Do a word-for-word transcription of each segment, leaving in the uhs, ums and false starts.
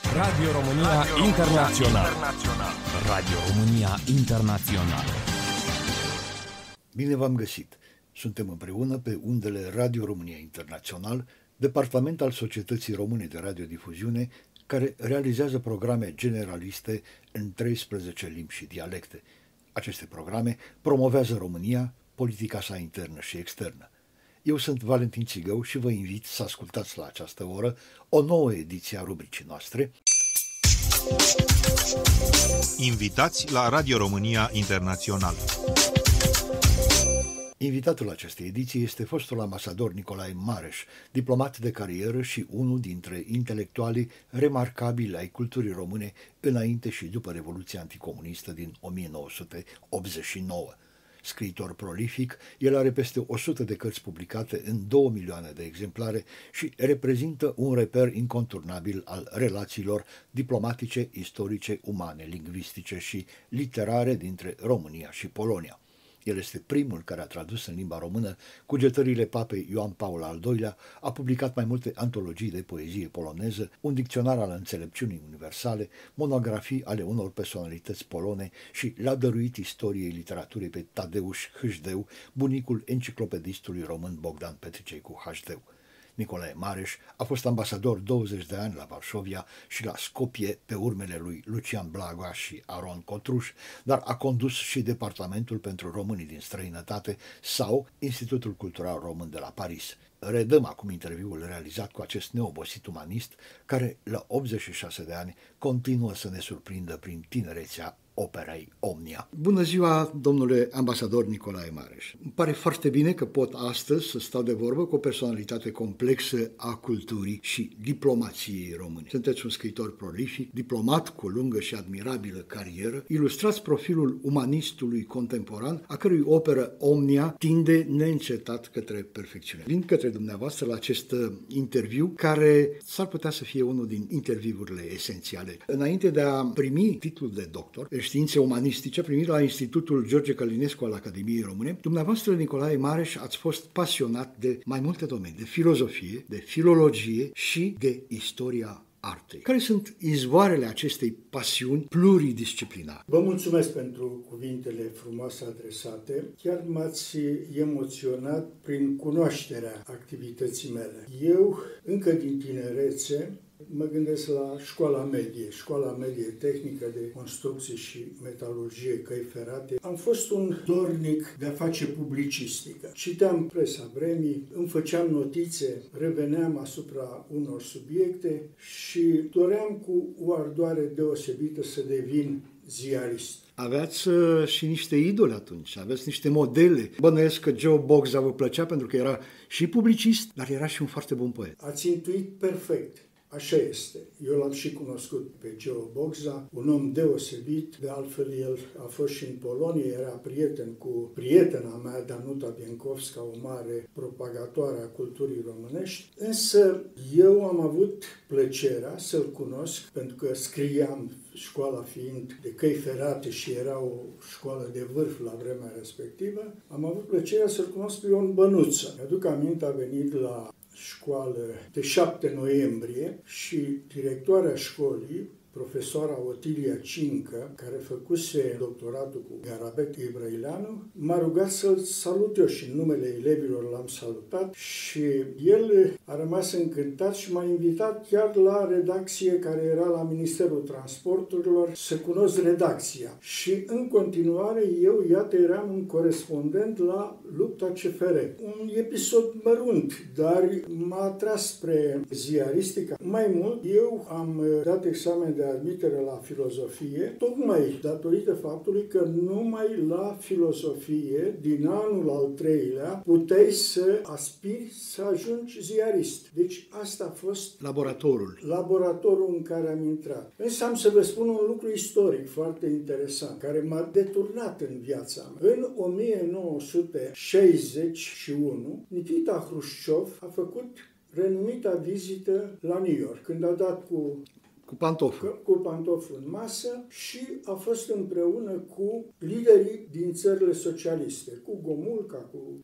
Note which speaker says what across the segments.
Speaker 1: Radio România Radio Internațional.
Speaker 2: Internațional.
Speaker 1: Radio România Internațional.
Speaker 3: Bine v-am găsit! Suntem împreună pe undele Radio România Internațional, departament al Societății Române de Radiodifuziune, care realizează programe generaliste în treisprezece limbi și dialecte. Aceste programe promovează România, politica sa internă și externă. Eu sunt Valentin Țigău și vă invit să ascultați la această oră o nouă ediție a rubricii noastre.
Speaker 2: Invitați la Radio România Internațional.
Speaker 3: Invitatul acestei ediții este fostul ambasador Nicolae Mareș, diplomat de carieră și unul dintre intelectualii remarcabili ai culturii române înainte și după Revoluția Anticomunistă din o mie nouă sute optzeci și nouă. Scriitor prolific, el are peste o sută de cărți publicate în două milioane de exemplare și reprezintă un reper inconturnabil al relațiilor diplomatice, istorice, umane, lingvistice și literare dintre România și Polonia. El este primul care a tradus în limba română cugetările papei Ioan Paul al doilea, a publicat mai multe antologii de poezie poloneză, un dicționar al înțelepciunii universale, monografii ale unor personalități polone și l-a dăruit istoriei literaturii pe Tadeusz Hâșdeu, bunicul enciclopedistului român Bogdan Petricei cu Hașdeu. Nicolae Mareș a fost ambasador douăzeci de ani la Varșovia și la Skopje pe urmele lui Lucian Blaga și Aron Cotruș, dar a condus și Departamentul pentru Românii din Străinătate sau Institutul Cultural Român de la Paris. Redăm acum interviul realizat cu acest neobosit umanist care, la optzeci și șase de ani, continuă să ne surprindă prin tinerețea operei Omnia. Bună ziua, domnule ambasador Nicolae Mareș. Îmi pare foarte bine că pot astăzi să stau de vorbă cu o personalitate complexă a culturii și diplomației române. Sunteți un scriitor prolific, diplomat cu lungă și admirabilă carieră, ilustrați profilul umanistului contemporan, a cărui operă Omnia tinde neîncetat către perfecțiune. Vin către dumneavoastră la acest interviu, care s-ar putea să fie unul din interviurile esențiale. Înainte de a primi titlul de doctor științe umanistice primit la Institutul George Călinescu al Academiei Române, dumneavoastră, Nicolae Mareș, ați fost pasionat de mai multe domenii, de filozofie, de filologie și de istoria artei. Care sunt izvoarele acestei pasiuni pluridisciplinare?
Speaker 4: Vă mulțumesc pentru cuvintele frumoase adresate. Chiar m-ați emoționat prin cunoașterea activității mele. Eu, încă din tinerețe, mă gândesc la școala medie, școala medie tehnică de construcție și metalurgie, căi ferate. Am fost un dornic de a face publicistică. Citeam presa vremii, îmi făceam notițe, reveneam asupra unor subiecte și doream cu o ardoare deosebită să devin ziarist.
Speaker 3: Aveați uh, și niște idoli atunci, aveți niște modele. Bănuiesc că Joe Bogza vă plăcea pentru că era și publicist, dar era și un foarte bun poet.
Speaker 4: Ați intuit perfect. Așa este. Eu l-am și cunoscut pe Joe Bogza, un om deosebit. De altfel, el a fost și în Polonia, era prieten cu prietena mea, Danuta Bienkowska, o mare propagatoare a culturii românești. Însă, eu am avut plăcerea să-l cunosc, pentru că scriam, școala fiind de căi ferate și era o școală de vârf la vremea respectivă, am avut plăcerea să-l cunosc pe Ion Bănuță. Mi-aduc aminte, a venit la școală de șapte noiembrie și directoarea școlii, profesoara Otilia Cincă, care făcuse doctoratul cu Garabet Ibrăileanu, m-a rugat să-l salut eu și în numele elevilor l-am salutat și el a rămas încântat și m-a invitat chiar la redacție care era la Ministerul Transporturilor să cunosc redacția. Și în continuare eu, iată, eram un corespondent la Lupta C F R. Un episod mărunt, dar m-a atras spre ziaristica. Mai mult, eu am dat examen de admitere la filozofie, tocmai datorită faptului că numai la filozofie, din anul al treilea, puteai să aspiri să ajungi ziarist. Deci asta a fost
Speaker 3: laboratorul.
Speaker 4: Laboratorul în care am intrat. Însă am să vă spun un lucru istoric foarte interesant, care m-a deturnat în viața mea. În o mie nouă sute șaizeci și unu, Nikita Hrușciov a făcut renumita vizită la New York, când a dat cu
Speaker 3: Cu pantoful.
Speaker 4: Cu pantoful în masă și a fost împreună cu liderii din țările socialiste, cu Gomulka, cu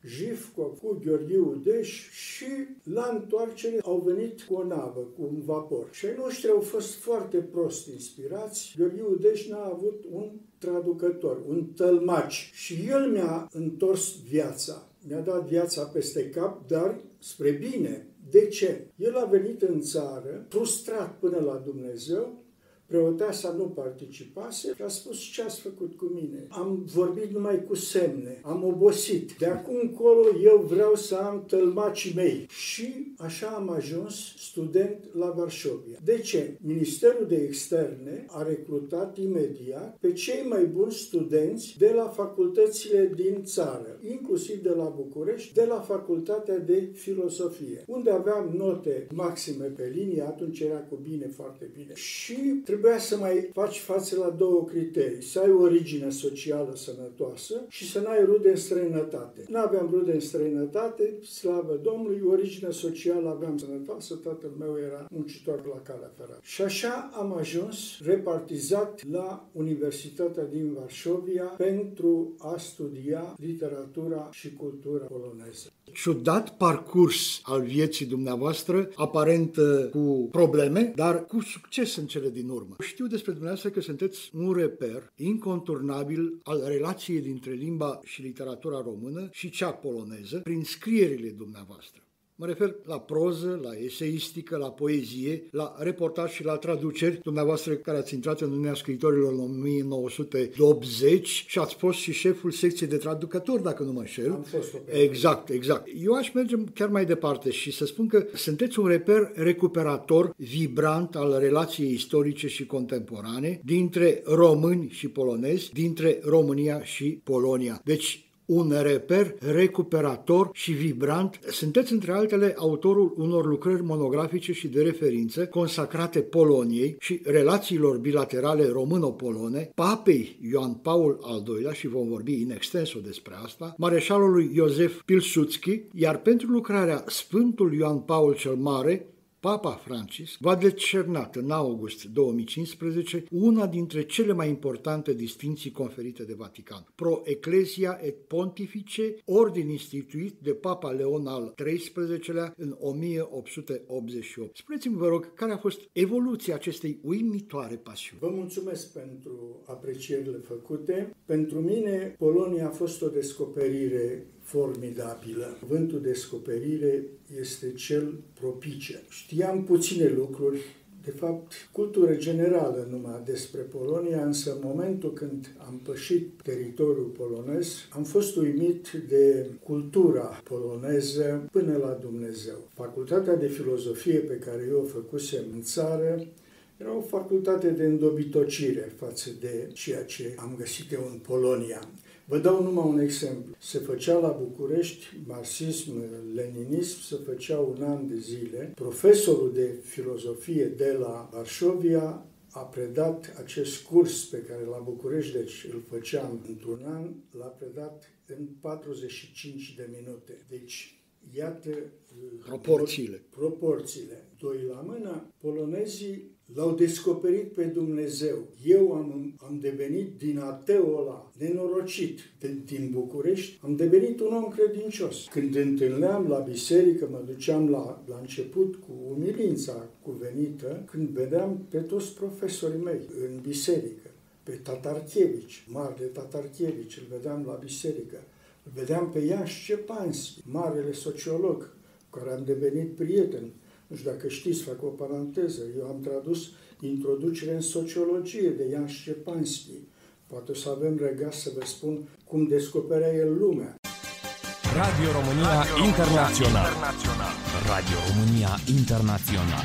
Speaker 4: Jifco cu Gheorghe Udeș și la întoarcere au venit cu o navă, cu un vapor. Și ai noștri au fost foarte prost inspirați. Gheorghe Udeș n-a avut un traducător, un tălmaci. Și el mi-a întors viața. Mi-a dat viața peste cap, dar spre bine. De ce? El a venit în țară, frustrat până la Dumnezeu, preoteasa nu participase și a spus: ce ați făcut cu mine? Am vorbit numai cu semne, am obosit. De acum încolo eu vreau să am tălmacii mei. Și așa am ajuns student la Varșovia. De ce? Ministerul de Externe a recrutat imediat pe cei mai buni studenți de la facultățile din țară, inclusiv de la București, de la Facultatea de Filosofie, unde aveam note maxime pe linie, atunci era cu bine, foarte bine. Și trebuia să mai faci față la două criterii: să ai o origine socială sănătoasă și să n-ai rude în străinătate. N-aveam rude în străinătate, slavă Domnului, origine socială aveam sănătoasă, tatăl meu era muncitor la calea ferată. Și așa am ajuns repartizat la Universitatea din Varșovia pentru a studia literatura și cultura poloneză.
Speaker 3: Ciudat parcurs al vieții dumneavoastră, aparent cu probleme, dar cu succes în cele din urmă. Știu despre dumneavoastră că sunteți un reper inconturnabil al relației dintre limba și literatura română și cea poloneză prin scrierile dumneavoastră. Mă refer la proză, la eseistică, la poezie, la reportaj și la traduceri. Dumneavoastră care ați intrat în Uniunea Scriitorilor în o mie nouă sute optzeci și ați fost și șeful secției de traducători, dacă nu mă înșel.
Speaker 4: Am fost o
Speaker 3: Exact, exact. Eu aș merge chiar mai departe și să spun că sunteți un reper recuperator vibrant al relației istorice și contemporane dintre români și polonezi, dintre România și Polonia. Deci, un reper recuperator și vibrant. Sunteți, între altele, autorul unor lucrări monografice și de referință consacrate Poloniei și relațiilor bilaterale româno-polone, papei Ioan Paul al doilea, și vom vorbi in extenso despre asta, mareșalului Iosef Pilsudski, iar pentru lucrarea Sfântul Ioan Paul cel Mare, Papa Francis v-a decernat în august două mii cincisprezece una dintre cele mai importante distincții conferite de Vatican, Pro Ecclesia et Pontifice, ordin instituit de Papa Leon al treisprezecelea în o mie opt sute optzeci și opt. Spuneți-mi, vă rog, care a fost evoluția acestei uimitoare pasiuni?
Speaker 4: Vă mulțumesc pentru aprecierile făcute. Pentru mine, Polonia a fost o descoperire formidabilă. Cuvântul descoperire este cel propice. Știam puține lucruri, de fapt, cultură generală numai despre Polonia, însă în momentul când am pășit teritoriul polonez, am fost uimit de cultura poloneză până la Dumnezeu. Facultatea de filozofie pe care eu o făcusem în țară era o facultate de îndobitocire față de ceea ce am găsit eu în Polonia. Vă dau numai un exemplu. Se făcea la București marxism, leninism, se făcea un an de zile. Profesorul de filozofie de la Varșovia a predat acest curs pe care la București, deci îl făceam într-un an, l-a predat în patruzeci și cinci de minute. Deci, iată
Speaker 3: proporțiile.
Speaker 4: Proporțiile. Doi la mână, polonezii l-au descoperit pe Dumnezeu. Eu am, am devenit din ateul ăla nenorocit de, din București, am devenit un om credincios. Când întâlneam la biserică, mă duceam la, la început cu umilința cuvenită, când vedeam pe toți profesorii mei în biserică, pe Tatarchevici, marele Tatarchevici, îl vedeam la biserică, îl vedeam pe Ian Șcepanski, marele sociolog, cu care am devenit prieten. Nu știu dacă știți, fac o paranteză, eu am tradus Introducere în sociologie de Ian Șcepanski. Poate o să avem răgaz să vă spun cum descoperea el lumea.
Speaker 1: Radio România Radio Internațional. Radio România Internațional.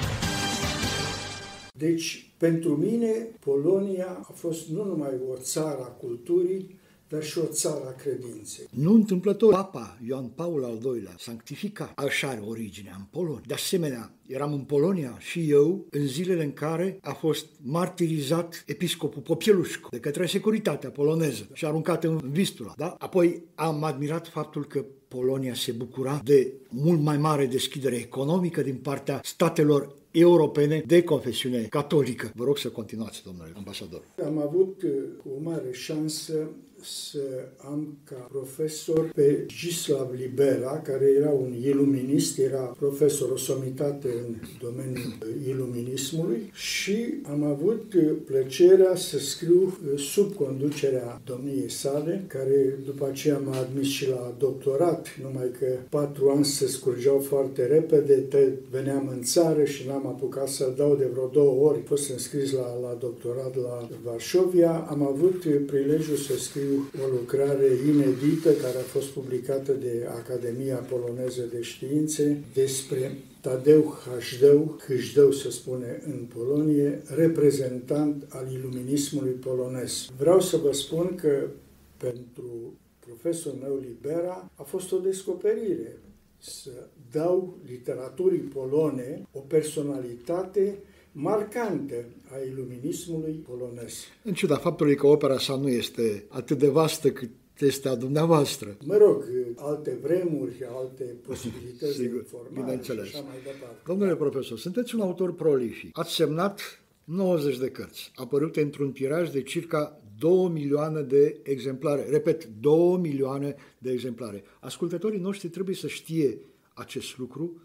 Speaker 4: Deci, pentru mine, Polonia a fost nu numai o țară a culturii, dar și o țară a credinței.
Speaker 3: Nu întâmplător, Papa Ioan Paul al doilea, sanctificat, așa are originea în Polonia. De asemenea, Eram în Polonia și eu în zilele în care a fost martirizat episcopul Popielușcu de către securitatea poloneză și aruncat în Vistula. Da? Apoi am admirat faptul că Polonia se bucura de mult mai mare deschidere economică din partea statelor europene de confesiune catolică. Vă rog să continuați, domnule ambasador.
Speaker 4: Am avut o mare șansă să am ca profesor pe Zdzisław Libera, care era un iluminist, era profesor, o somitate în domeniul iluminismului și am avut plăcerea să scriu sub conducerea domniei sale, care după aceea m-a admis și la doctorat, numai că patru ani se scurgeau foarte repede, te veneam în țară și n-am apucat să-l dau de vreo două ori. Am fost înscris la, la doctorat la Varșovia, am avut prilejul să scriu o lucrare inedită care a fost publicată de Academia Poloneză de Științe despre Tadeusz Hajdeu, Hâjdeu se spune în Polonie, reprezentant al iluminismului polonez. Vreau să vă spun că pentru profesorul meu Libera a fost o descoperire să dau literaturii polone o personalitate marcantă a iluminismului polonez.
Speaker 3: În ciuda faptului că opera sa nu este atât de vastă cât este a dumneavoastră.
Speaker 4: Mă rog, alte vremuri, alte posibilități de informare și așa mai departe.
Speaker 3: Domnule profesor, sunteți un autor prolific. Ați semnat nouăzeci de cărți, apărute într-un tiraj de circa două milioane de exemplare. Repet, două milioane de exemplare. Ascultătorii noștri trebuie să știe acest lucru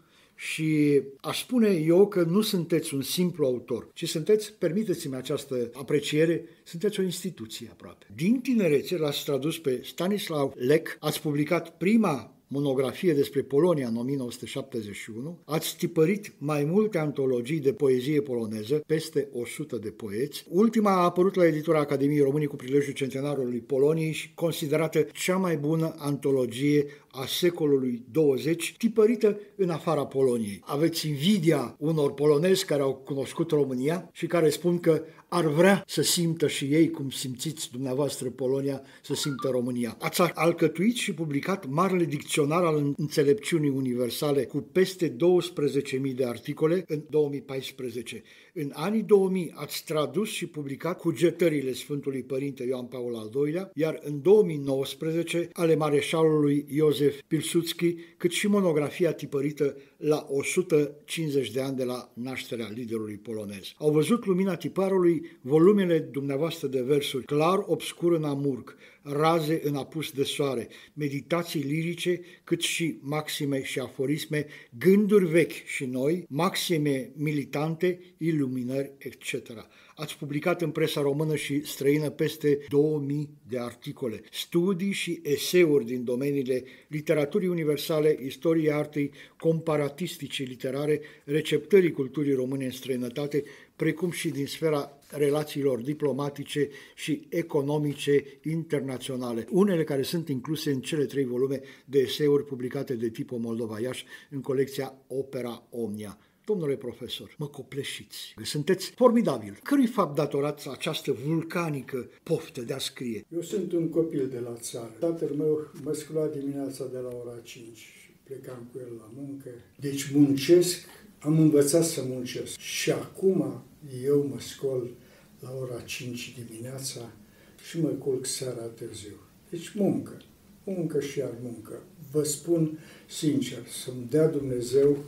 Speaker 3: și aș spune eu că nu sunteți un simplu autor, ci sunteți, permiteți-mi această apreciere, sunteți o instituție aproape. Din tinerețe l-ați tradus pe Stanislaw Lec, ați publicat prima monografie despre Polonia în o mie nouă sute șaptezeci și unu, ați tipărit mai multe antologii de poezie poloneză, peste o sută de poeți. Ultima a apărut la editura Academiei Române cu prilejul centenarului Poloniei și considerată cea mai bună antologie a secolului douăzeci, tipărită în afara Poloniei. Aveți invidia unor polonezi care au cunoscut România și care spun că ar vrea să simtă și ei, cum simțiți dumneavoastră Polonia, să simtă România. Ați alcătuit și publicat Marele Dicționar al Înțelepciunii Universale cu peste douăsprezece mii de articole în două mii paisprezece. În anii două mii ați tradus și publicat Cugetările Sfântului Părinte Ioan Paul al doilea, iar în două mii nouăsprezece ale mareșalului Iosef Pilsudski, cât și monografia tipărită la o sută cincizeci de ani de la nașterea liderului polonez. Au văzut lumina tiparului volumele dumneavoastră de versuri, Clar obscur în amurg, Raze în apus de soare, meditații lirice, cât și maxime și aforisme, gânduri vechi și noi, maxime militante, iluminări, et cetera. Ați publicat în presa română și străină peste două mii de articole, studii și eseuri din domeniile literaturii universale, istoriei artei, comparatisticii literare, receptării culturii române în străinătate, precum și din sfera relațiilor diplomatice și economice internaționale, unele care sunt incluse în cele trei volume de eseuri publicate de Tipo Moldova Iași în colecția Opera Omnia. Domnule profesor, mă copleșiți. Sunteți formidabil. Cărui fapt datorați această vulcanică poftă de a scrie?
Speaker 4: Eu sunt un copil de la țară. Tatăl meu mă scula dimineața de la ora cinci și plecam cu el la muncă. Deci muncesc, am învățat să muncesc. Și acum eu mă scol la ora cinci dimineața și mă culc seara târziu. Deci muncă, muncă și iar muncă. Vă spun sincer, să-mi dea Dumnezeu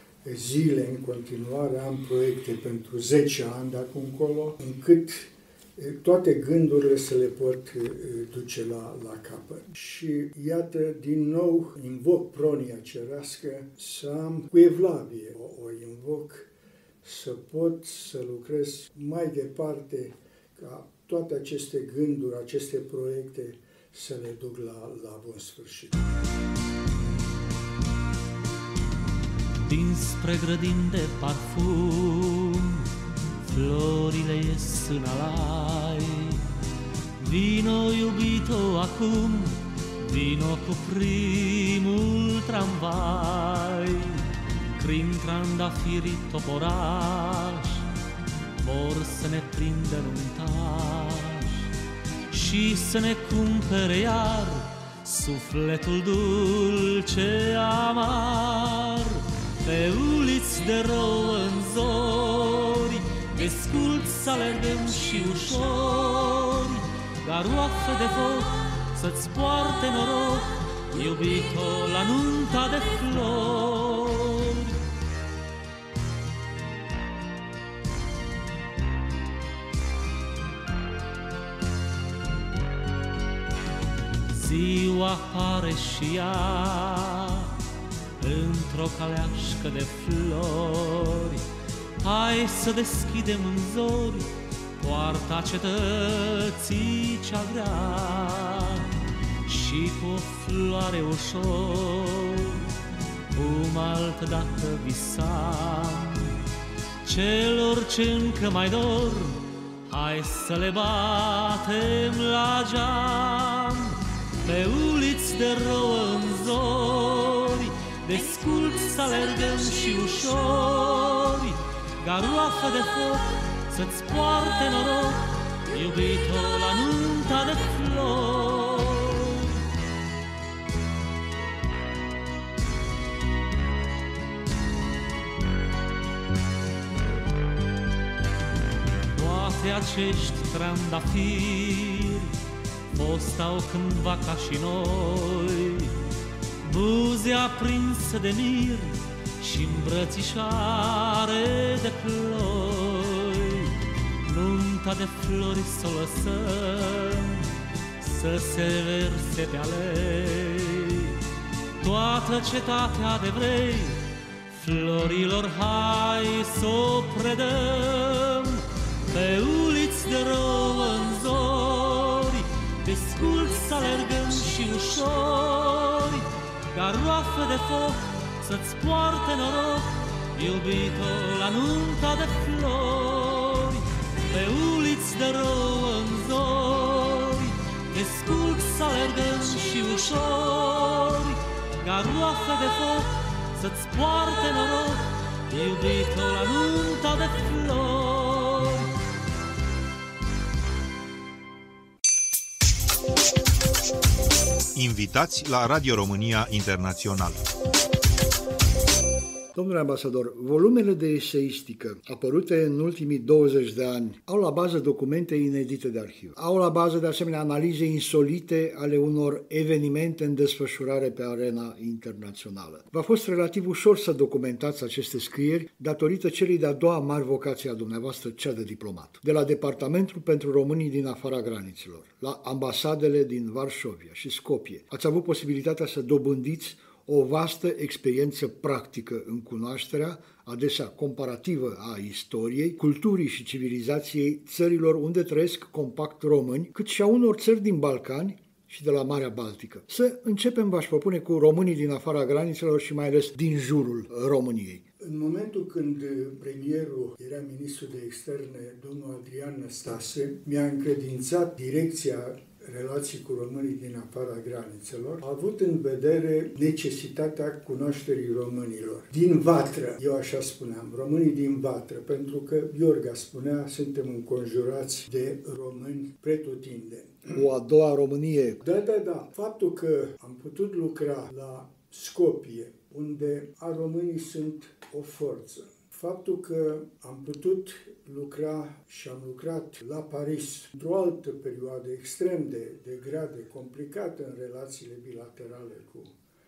Speaker 4: zile în continuare, am proiecte pentru zece ani de acum încolo, încât toate gândurile să le pot duce la, la capăt. Și iată, din nou, invoc pronia cerească să am cu evlavie, o, o invoc să pot să lucrez mai departe ca toate aceste gânduri, aceste proiecte să le duc la, la bun sfârșit.
Speaker 5: Dinspre grădini de parfum, florile ies în alai. Vino, iubito, acum, vino cu primul tramvai. Crin trandafiri toporaș, vor să ne prindă în untaș și să ne cumpere iar sufletul dulce amar. pe uliți de rouă în zori, desculți să alergăm și ușori, garoafă de foc să-ți poarte noroc, iubito, la nunta de flori. Ziua apare și ea într-o caleașcă de flori. Hai să deschidem în zori poarta cetății cea grea, și cu o floare ușor, cum altădată visam, celor ce încă mai dorm, hai să le batem la geam. Pe uliți de rouă în zori, desculți să alergăm și ușori, garoafă de foc să-ți poarte noroc, iubito, la nunta de flori. Toate acești trandafiri fostau cândva ca și noi, buze aprinse de mir și îmbrățișare de ploi. Nunta de flori să o lăsăm să se verse pe alei, toată cetatea de vrei florilor hai să o predăm. Pe uliți de rouă în zori, desculți să alergăm și ușori, garoafă de foc să-ți poarte noroc, iubito, la nunta de flori. Pe uliți de rouă în zori, desculți să alergăm și ușori, garoafă de foc să-ți poarte noroc, iubito, la nunta de flori.
Speaker 2: Invitați la Radio România Internațională.
Speaker 3: Domnule ambasador, volumele de eseistică apărute în ultimii douăzeci de ani au la bază documente inedite de arhiv. Au la bază de asemenea analize insolite ale unor evenimente în desfășurare pe arena internațională. V-a fost relativ ușor să documentați aceste scrieri datorită celei de-a doua mari vocații a dumneavoastră, cea de diplomat. De la Departamentul pentru Românii din afara granițelor, la ambasadele din Varșovia și Skopje, ați avut posibilitatea să dobândiți o vastă experiență practică în cunoașterea, adesea comparativă, a istoriei, culturii și civilizației țărilor unde trăiesc compact români, cât și a unor țări din Balcani și de la Marea Baltică. Să începem, v-aș propune, cu românii din afara granițelor și mai ales din jurul României.
Speaker 4: În momentul când premierul era ministru de externe, domnul Adrian Năstase, mi-a încredințat direcția relații cu românii din afara granițelor, a avut în vedere necesitatea cunoașterii românilor. Din vatră, eu așa spuneam, românii din vatră, pentru că Iorga spunea, suntem înconjurați de români pretutindeni.
Speaker 3: O a doua Românie.
Speaker 4: Da, da, da. Faptul că am putut lucra la Skopje, unde a românii sunt o forță, faptul că am putut lucra și am lucrat la Paris într-o altă perioadă extrem de, de grea, de complicată în relațiile bilaterale cu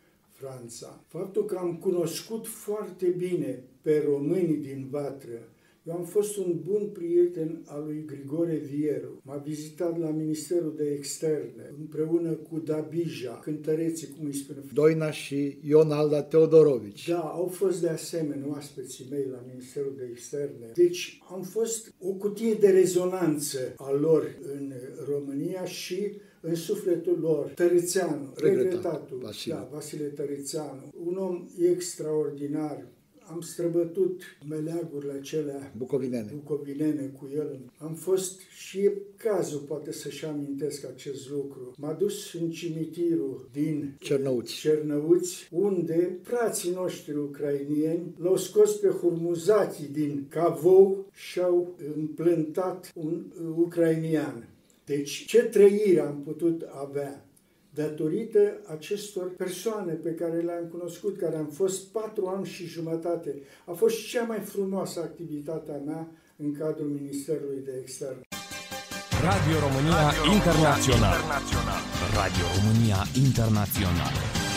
Speaker 4: Franța, faptul că am cunoscut foarte bine pe românii din vatră. Eu am fost un bun prieten al lui Grigore Vieru. M-a vizitat la Ministerul de Externe, împreună cu Dabija, cântăreții, cum îi spune.
Speaker 3: Doina și Ion Alda Teodorovici.
Speaker 4: Da, au fost de asemenea oaspeții mei la Ministerul de Externe. Deci am fost o cutie de rezonanță a lor în România și în sufletul lor. Tărițeanu, regretatul, Vasile. Da, Vasile Tărițeanu, un om extraordinar. Am străbătut meleagurile acelea
Speaker 3: bucovinene.
Speaker 4: bucovinene cu el. Am fost și e cazul, poate să-și amintesc acest lucru. M-a dus în cimitirul din
Speaker 3: Cernăuți,
Speaker 4: Cernăuți, unde frații noștri ucrainieni l-au scos pe hurmuzații din Cavou și au împlântat un ucrainian. Deci ce trăire am putut avea. datorită acestor persoane pe care le-am cunoscut, care am fost patru ani și jumătate. A fost cea mai frumoasă activitate a mea în cadrul Ministerului de Externe.
Speaker 1: Radio România Radio Internațional. Internațional. Radio România Internațional.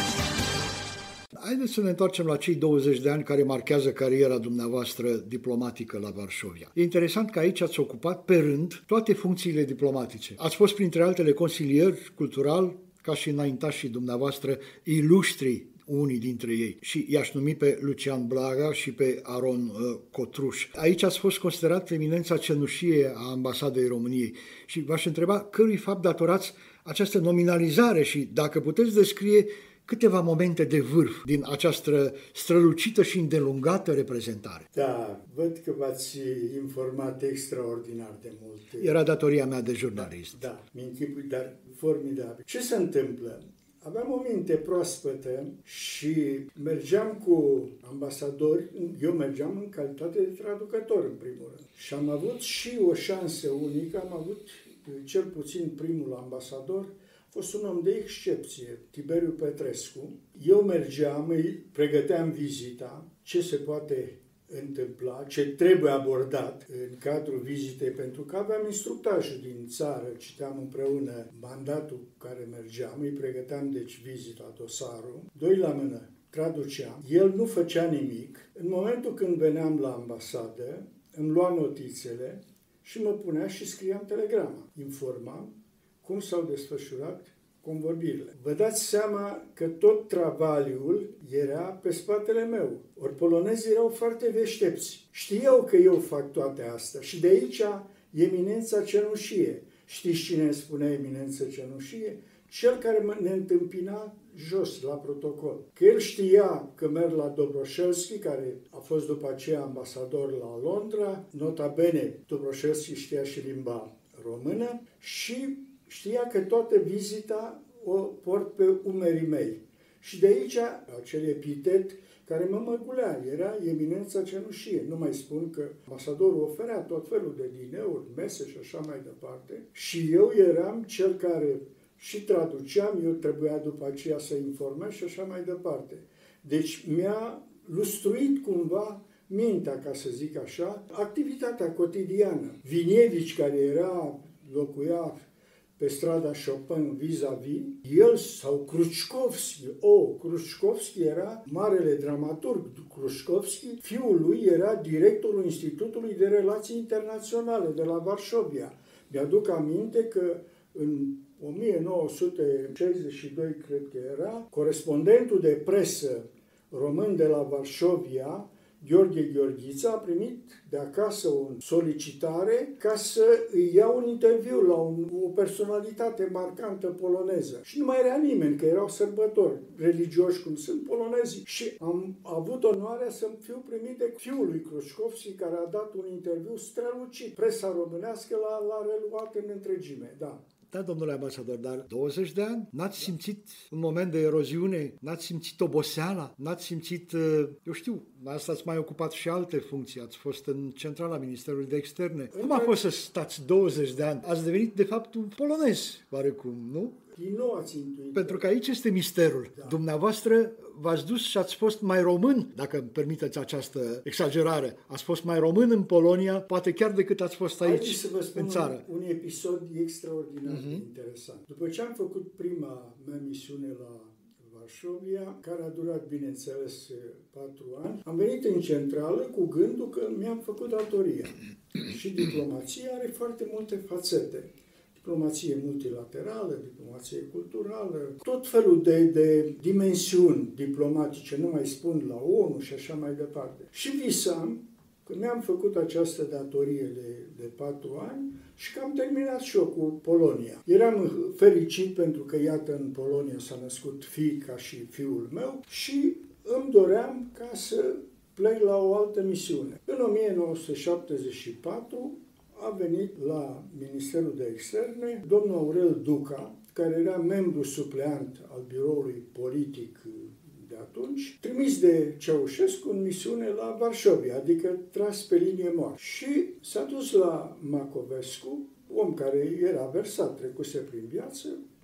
Speaker 3: Haideți să ne întoarcem la cei douăzeci de ani care marchează cariera dumneavoastră diplomatică la Varșovia. E interesant că aici ați ocupat pe rând toate funcțiile diplomatice. Ați fost printre altele consilier cultural, ca și înaintașii dumneavoastră ilustri, unii dintre ei. Și i-aș numi pe Lucian Blaga și pe Aron uh, Cotruș. Aici ați fost considerat eminența cenușie a Ambasadei României. Și v-aș întreba cărui fapt datorați această nominalizare și dacă puteți descrie câteva momente de vârf din această strălucită și îndelungată reprezentare.
Speaker 4: Da, văd că v-ați informat extraordinar de mult.
Speaker 3: Era datoria mea de jurnalist.
Speaker 4: Da, da, mi-închipui, dar formidabil. Ce se întâmplă? Aveam o minte proaspătă și mergeam cu ambasadori, eu mergeam în calitate de traducător în primul rând. Și am avut și o șansă unică, am avut cel puțin primul ambasador, a fost un om de excepție, Tiberiu Petrescu. Eu mergeam, îi pregăteam vizita, ce se poate întâmpla, ce trebuie abordat în cadrul vizitei, pentru că aveam instructajul din țară, citeam împreună mandatul cu care mergeam, îi pregăteam deci vizita, dosarul, doi la mână, traduceam, el nu făcea nimic. În momentul când veneam la ambasadă, îmi lua notițele și mă punea și scriam telegrama, informam cum s-au desfășurat convorbirile. Vă dați seama că tot travaliul era pe spatele meu. Ori polonezii erau foarte deștepți. Știau că eu fac toate astea și de aici eminența cenușie. Știți cine îmi spunea eminență cenușie? Cel care ne întâmpina jos la protocol. Că el știa că merg la Dobroșelski, care a fost după aceea ambasador la Londra, nota bene, Dobroșelski știa și limba română și știa că toată vizita o port pe umerii mei. Și de aici acel epitet care mă măgulea, era eminența cenușie. Nu mai spun că ambasadorul oferea tot felul de dineuri, mese și așa mai departe. Și eu eram cel care și traduceam, eu trebuia după aceea să informez și așa mai departe. Deci mi-a lustruit cumva mintea, ca să zic așa, activitatea cotidiană. Vinievici, care era, locuia pe strada Chopin vis-a-vis, el sau Krușkovski, oh, Krușkovski era marele dramaturg, Krușkovski, fiul lui era directorul Institutului de Relații Internaționale de la Varșovia. Mi-aduc aminte că în o mie nouă sute șaizeci și doi, cred că era, corespondentul de presă român de la Varșovia, Gheorghe Gheorghiță, a primit de acasă o solicitare ca să îi ia un interviu la un, o personalitate marcantă poloneză. Și nu mai era nimeni, că erau sărbători religioși cum sunt polonezii. Și am avut onoarea să fiu primit de fiul lui Krușkovski, care a dat un interviu strălucit. Presa românească l-a, l-a reluat în întregime, da.
Speaker 3: Da, domnule ambasador, dar douăzeci de ani? N-ați simțit un moment de eroziune? N-ați simțit oboseala? N-ați simțit, eu știu, asta ați mai ocupat și alte funcții, ați fost în centrala Ministerului de Externe. Cum a fost să stați douăzeci de ani? Ați devenit, de fapt, un polonez, oarecum, nu?
Speaker 4: Din nou ați intuit.
Speaker 3: Pentru că aici este misterul. Da. Dumneavoastră v-ați dus și ați fost mai român, dacă îmi permiteți această exagerare. Ați fost mai român în Polonia, poate chiar decât ați fost aici,
Speaker 4: Haideți să vă spun
Speaker 3: în țară.
Speaker 4: Un, un episod extraordinar uh-huh. de interesant. După ce am făcut prima mea misiune la Varșovia, care a durat, bineînțeles, patru ani, am venit în centrală cu gândul că mi-am făcut datoria. Și diplomația are foarte multe fațete. Diplomație multilaterală, diplomație culturală, tot felul de, de dimensiuni diplomatice, nu mai spun la ONU și așa mai departe. Și visam că mi-am făcut această datorie de, de patru ani și că am terminat și eu cu Polonia. Eram fericit pentru că, iată, în Polonia s-a născut fiica și fiul meu și îmi doream ca să plec la o altă misiune. În o mie nouă sute șaptezeci și patru a venit la Ministerul de Externe domnul Aurel Duca, care era membru supleant al biroului politic de atunci, trimis de Ceaușescu în misiune la Varșovia, adică tras pe linie moartă. Și s-a dus la Macovescu, om care era versat, trecuse prin viață,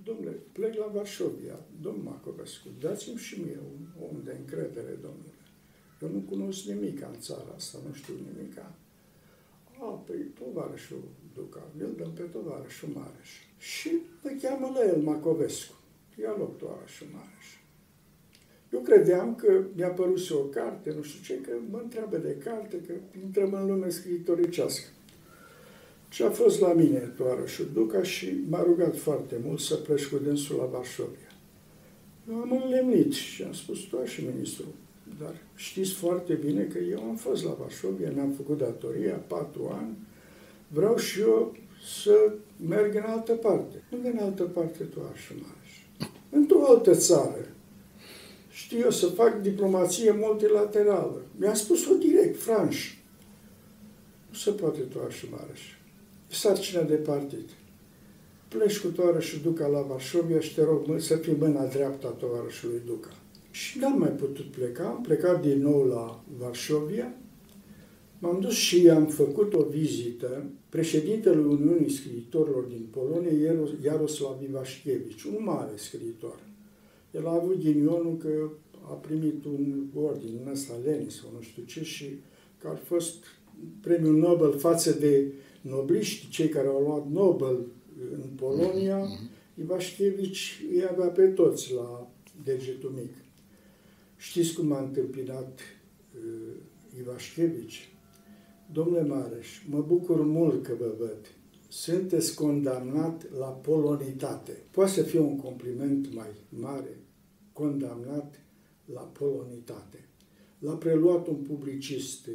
Speaker 4: Domnule, plec la Varșovia, domnul Macovescu, dați-mi și mie un om de încredere, domnule. Eu nu cunosc nimica în țara asta, nu știu nimica. A, păi tovarășul Duca, îl dăm pe tovarășul Mareș. Și mă cheamă la el Macovescu. Ia loc tovarășul Mareș. Eu credeam că mi-a părut o carte, nu știu ce, că mă întreabă de carte, că intrăm în lume scriitoricească. Și a fost la mine tovarășul Duca și m-a rugat foarte mult să pleci cu dânsul la Varșovia. Eu am înlemnit și am spus, tu și ministru, dar știți foarte bine că eu am fost la Varșovia, mi-am făcut datoria, patru ani, vreau și eu să merg în altă parte. Unde în altă parte, tovarășul Mareș? Într-o altă țară. Știu eu să fac diplomație multilaterală. Mi-a spus-o direct, franș. Nu se poate, tovarășul Mareș. E sarcina de partid. Pleci cu tovarășul Duca la Varșovia și te rog să fii mâna dreaptă a tovarășului Duca. Și n-am mai putut pleca. Am plecat din nou la Varșovia. M-am dus și am făcut o vizită președintelui Uniunii Scriitorilor din Polonia, Iaroslav Ivașchevici, un mare scriitor. El a avut ghinionul că a primit un ordin în ăsta, Lenin sau nu știu ce, și că a fost premiul Nobel față de nobliști, cei care au luat Nobel în Polonia. Ivașchevici îi avea pe toți la degetul mic. Știți cum a întâmpinat uh, Ivașchevici? Domnule Mareș, mă bucur mult că vă văd. Sunteți condamnat la polonitate. Poate să fie un compliment mai mare, condamnat la polonitate. L-a preluat un publicist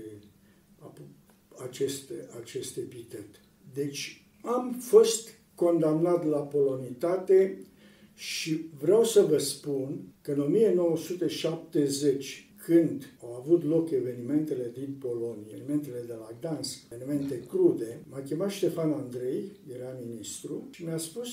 Speaker 4: acest, acest epitet. Deci am fost condamnat la polonitate și vreau să vă spun că în o mie nouă sute șaptezeci, când au avut loc evenimentele din Polonia, evenimentele de la Gdansk, evenimente crude, m-a chemat Ștefan Andrei, era ministru, și mi-a spus,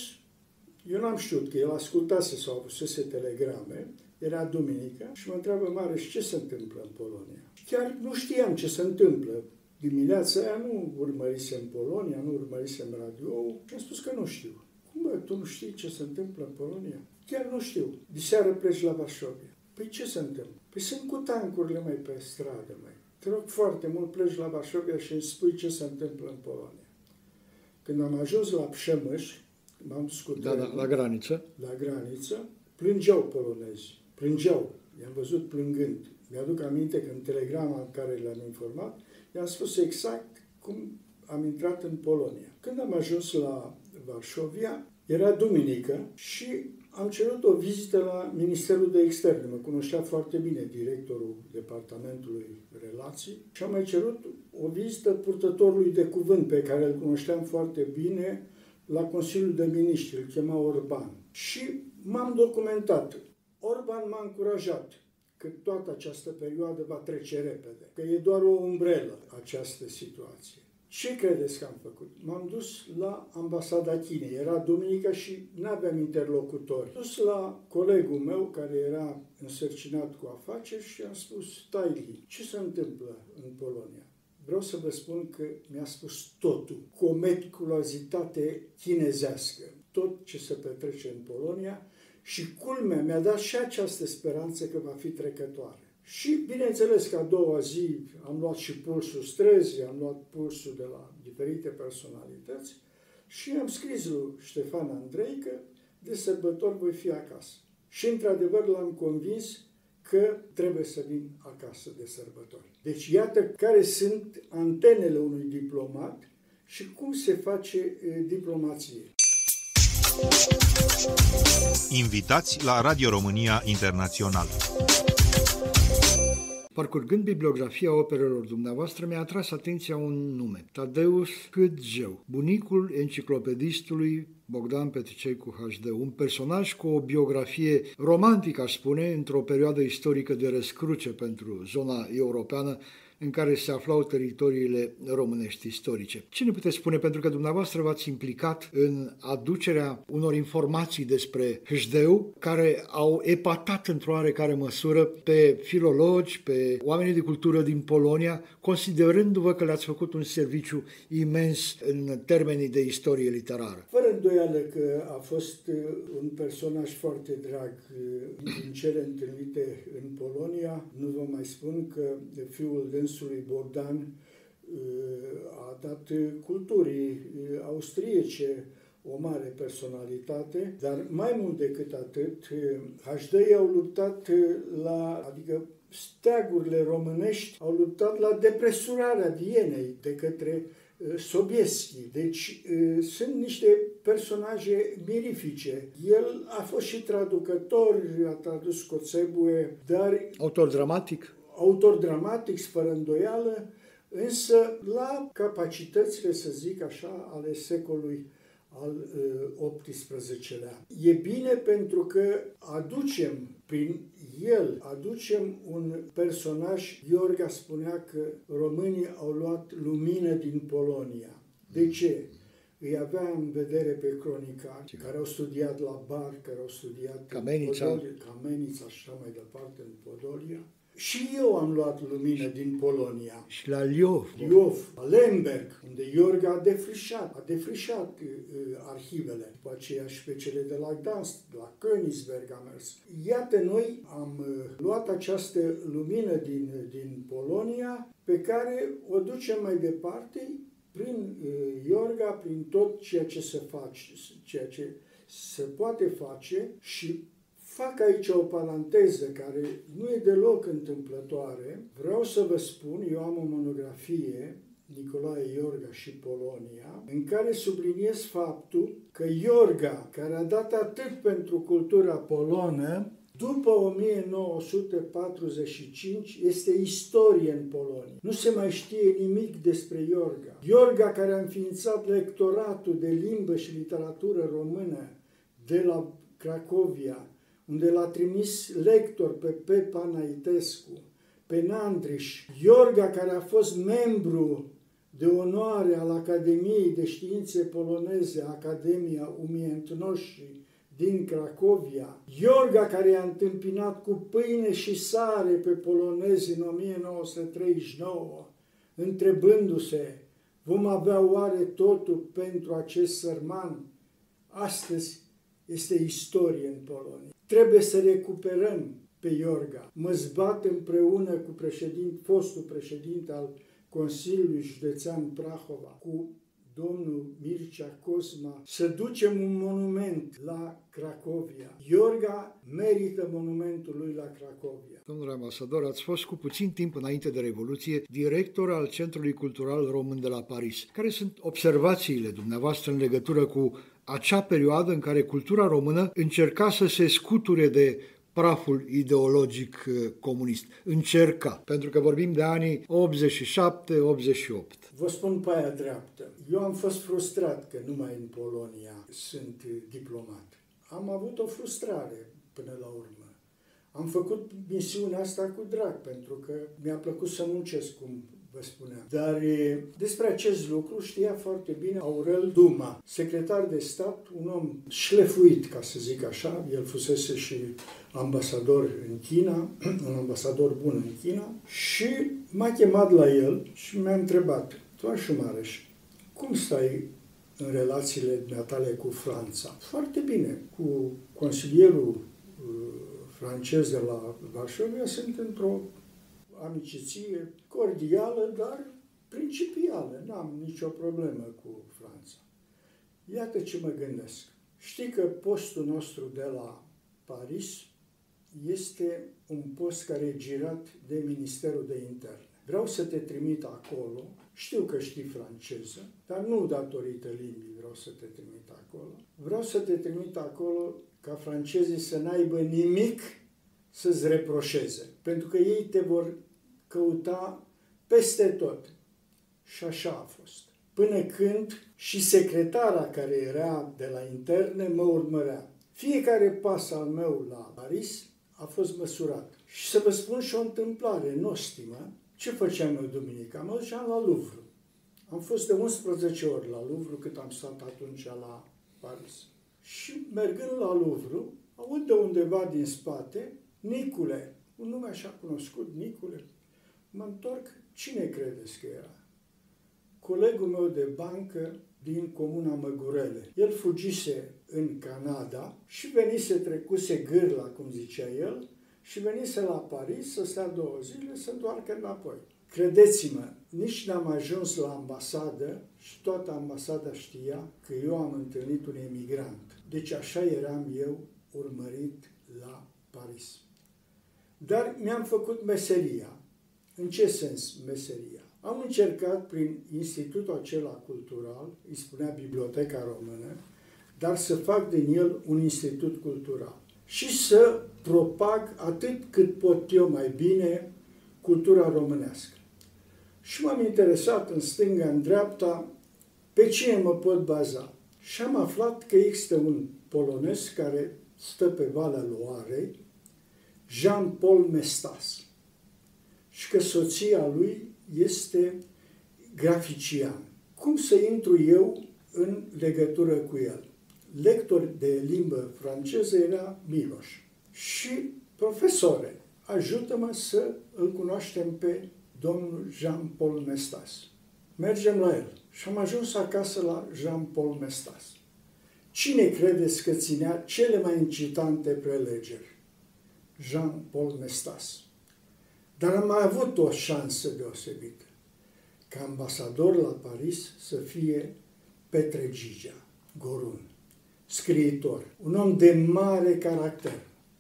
Speaker 4: eu n-am știut că el ascultase sau avusese telegrame, era duminică, și mă întreabă, Mareș, ce se întâmplă în Polonia? Chiar nu știam ce se întâmplă. Dimineața aia nu urmărisem Polonia, nu urmărisem radio și am spus că nu știu. Cum bă, tu nu știi ce se întâmplă în Polonia? Chiar nu știu. Diseară pleci la Varșovia. Păi ce se întâmplă? Păi sunt cu tancurile mai pe stradă, mai. Te rog foarte mult, pleci la Varșovia și îmi spui ce se întâmplă în Polonia. Când am ajuns la Przemyśl, m-am dus cu
Speaker 3: da, da, la graniță.
Speaker 4: La graniță, plângeau polonezi. Plângeau. I-am văzut plângând. Mi-aduc aminte că în telegrama în care le-am informat, i-am spus exact cum am intrat în Polonia. Când am ajuns la Varșovia, era duminică și am cerut o vizită la Ministerul de Externe. Mă cunoștea foarte bine directorul Departamentului Relații și am mai cerut o vizită purtătorului de cuvânt pe care îl cunoșteam foarte bine la Consiliul de Miniștri, îl chema Orban. Și m-am documentat. Orban m-a încurajat că toată această perioadă va trece repede, că e doar o umbrelă această situație. Ce credeți că am făcut? M-am dus la ambasada Chinei. Era duminică și nu aveam interlocutori. M-am dus la colegul meu care era însărcinat cu afaceri și am spus, Taili, ce se întâmplă în Polonia? Vreau să vă spun că mi-a spus totul, cu o meticulozitate chinezească, tot ce se petrece în Polonia și culmea mi-a dat și această speranță că va fi trecătoare. Și bineînțeles că a doua zi am luat și pulsul străzii, am luat pulsul de la diferite personalități și am scris lui Ștefan Andrei că de sărbători voi fi acasă. Și într-adevăr l-am convins că trebuie să vin acasă de sărbători. Deci iată care sunt antenele unui diplomat și cum se face e, diplomație.
Speaker 2: Invitați la Radio România Internațional.
Speaker 3: Parcurgând bibliografia operelor dumneavoastră, mi-a atras atenția un nume, Tadeusz Hâtjeu, bunicul enciclopedistului Bogdan Petricecu H D, un personaj cu o biografie romantică, aș spune, într-o perioadă istorică de răscruce pentru zona europeană în care se aflau teritoriile românești istorice. Ce ne puteți spune? Pentru că dumneavoastră v-ați implicat în aducerea unor informații despre Hâtjeu care au epatat într-o oarecare măsură pe filologi, pe oamenii de cultură din Polonia, considerându-vă că le-ați făcut un serviciu imens în termenii de istorie literară.
Speaker 4: Fără îndoială, îndoială că a fost un personaj foarte drag din cele întâlnite în Polonia. Nu vă mai spun că fiul dânsului, Bogdan, a dat culturii austriece o mare personalitate, dar mai mult decât atât, H D I au luptat la, adică steagurile românești au luptat la depresurarea Vienei de către Sobieski. Deci sunt niște personaje mirifice. El a fost și traducător, a tradus Kotzebue, dar...
Speaker 3: Autor dramatic?
Speaker 4: Autor dramatic, fără îndoială, însă la capacitățile, să zic așa, ale secolului al optsprezecelea. E bine pentru că aducem prin el, aducem un personaj. Iorga spunea că românii au luat lumină din Polonia. De ce? Îi avea în vedere pe cronicari care au studiat la Bar, care au studiat
Speaker 3: Camenița,
Speaker 4: în Podolia, Camenița și așa mai departe în Podolia. Și eu am luat lumină din Polonia.
Speaker 3: Și la Liov.
Speaker 4: Liov, la Lemberg, unde Iorga a defrișat, a defrișat uh, arhivele. După aceea și pe cele de la Gdansk, la Königsberg a mers. Iată, noi am uh, luat această lumină din, din Polonia, pe care o ducem mai departe prin uh, Iorga, prin tot ceea ce se face, ceea ce se poate face. Și fac aici o paranteză care nu e deloc întâmplătoare. Vreau să vă spun, eu am o monografie, Nicolae Iorga și Polonia, în care subliniez faptul că Iorga, care a dat atât pentru cultura polonă, după o mie nouă sute patruzeci și cinci este istorie în Polonia. Nu se mai știe nimic despre Iorga. Iorga, care a înființat lectoratul de limbă și literatură română de la Cracovia, unde l-a trimis lector pe P. Panaitescu, pe Nandriș. Iorga, care a fost membru de onoare al Academiei de Științe Poloneze, Academia Umiejętności din Cracovia. Iorga, care i-a întâmpinat cu pâine și sare pe polonezi în o mie nouă sute treizeci și nouă, întrebându-se, vom avea oare totul pentru acest sărman? Astăzi este istorie în Polonia. Trebuie să recuperăm pe Iorga. Mă zbat împreună cu președinte, fostul președinte al Consiliului Județean Prahova, cu domnul Mircea Cosma, să ducem un monument la Cracovia. Iorga merită monumentul lui la Cracovia.
Speaker 3: Domnule ambasador, ați fost cu puțin timp înainte de Revoluție director al Centrului Cultural Român de la Paris. Care sunt observațiile dumneavoastră în legătură cu acea perioadă în care cultura română încerca să se scuture de praful ideologic comunist? Încerca, pentru că vorbim de anii optzeci și șapte optzeci și opt.
Speaker 4: Vă spun pe aia dreaptă. Eu am fost frustrat că numai în Polonia sunt diplomat. Am avut o frustrare până la urmă. Am făcut misiunea asta cu drag, pentru că mi-a plăcut să muncesc, cum vă spuneam. Dar despre acest lucru știa foarte bine Aurel Duma, secretar de stat, un om șlefuit, ca să zic așa. El fusese și ambasador în China, un ambasador bun în China, și m-a chemat la el și mi-a întrebat: Toan Șumareș, cum stai în relațiile tale cu Franța? Foarte bine. Cu consilierul uh, francez de la Varșovia sunt într-o amiciție cordială, dar principială. N-am nicio problemă cu Franța. Iată ce mă gândesc. Știi că postul nostru de la Paris este un post care e girat de Ministerul de Interne. Vreau să te trimit acolo. Știu că știi franceză, dar nu datorită limbii vreau să te trimit acolo. Vreau să te trimit acolo ca francezii să n-aibă nimic să-ți reproșeze. Pentru că ei te vor căuta peste tot. Și așa a fost. Până când și secretara care era de la interne mă urmărea. Fiecare pas al meu la Paris a fost măsurat. Și să vă spun și o întâmplare nostimă. Ce făceam eu duminica? Mă duceam la Louvre. Am fost de unsprezece ori la Louvre cât am stat atunci la Paris. Și mergând la Louvre, aud de undeva din spate Nicule, un nume așa cunoscut, Nicule. Mă întorc, cine credeți că era? Colegul meu de bancă, din comuna Măgurele. El fugise în Canada și venise, trecuse gârla, cum zicea el, și venise la Paris să stea două zile, să întoarcă înapoi. Credeți-mă, nici n-am ajuns la ambasadă și toată ambasada știa că eu am întâlnit un emigrant. Deci așa eram eu urmărit la Paris. Dar mi-am făcut meseria. În ce sens meseria? Am încercat prin institutul acela cultural, îi spunea Biblioteca Română, dar să fac din el un institut cultural și să propag atât cât pot eu mai bine cultura românească. Și m-am interesat în stânga, în dreapta, pe cine mă pot baza. Și am aflat că există un polonez care stă pe Valea Loarei, Jean-Paul Mestas, și că soția lui este grafician. Cum să intru eu în legătură cu el? Lector de limbă franceză era Miloș. Și profesore, ajută-mă să îl cunoaștem pe domnul Jean-Paul Mestas. Mergem la el. Și am ajuns acasă la Jean-Paul Mestas. Cine credeți că ținea cele mai incitante prelegeri? Jean-Paul Mestas. Dar am mai avut o șansă deosebită, ca ambasador la Paris să fie Petre Gigea, Gorun, scriitor, un om de mare caracter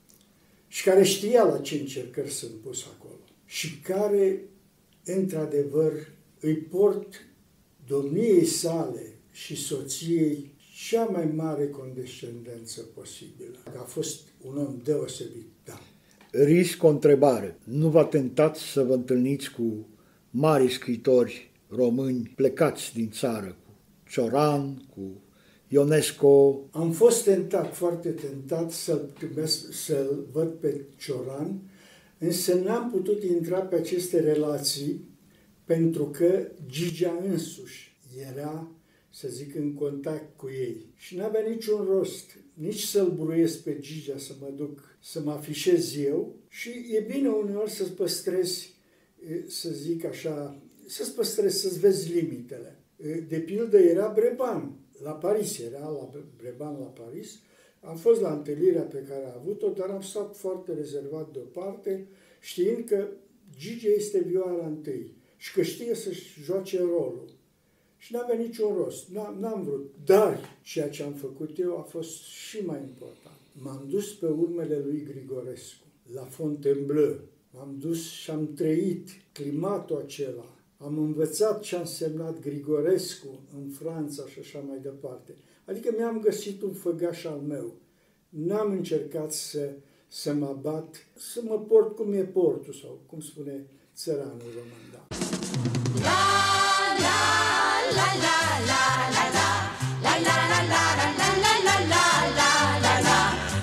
Speaker 4: și care știa la ce încercări sunt pus acolo și care, într-adevăr, îi port domniei sale și soției cea mai mare condescendență posibilă. A fost un om deosebit, da.
Speaker 3: Risc o întrebare. Nu v-a tentat să vă întâlniți cu mari scriitori români plecați din țară, cu Cioran, cu Ionesco?
Speaker 4: Am fost tentat, foarte tentat să-l, să-l văd pe Cioran, însă n-am putut intra pe aceste relații pentru că Gigea însuși era, să zic, în contact cu ei. Și n-avea niciun rost nici să-l buruiesc pe Gigea să mă duc, să mă afișez eu. Și e bine uneori să-ți păstrezi, să zic așa, să-ți păstrezi, să-ți vezi limitele. De pildă era Breban, la Paris, era la Breban la Paris. Am fost la întâlnirea pe care a avut-o, dar am stat foarte rezervat deoparte, știind că Gigea este vioara întâi și că știe să-și joace rolul. Și n-avea niciun rost, n-am vrut. Dar ceea ce am făcut eu a fost și mai important. M-am dus pe urmele lui Grigorescu, la Fontainebleau. M-am dus și am trăit climatul acela. Am învățat ce a însemnat Grigorescu în Franța și așa mai departe. Adică mi-am găsit un făgaș al meu. N-am încercat să, să mă abat, să mă port cum e portul, sau cum spune țăranul român. Da. La, la, la, la, la, la, la, la, la, la, la, la, la, la, la, la, la,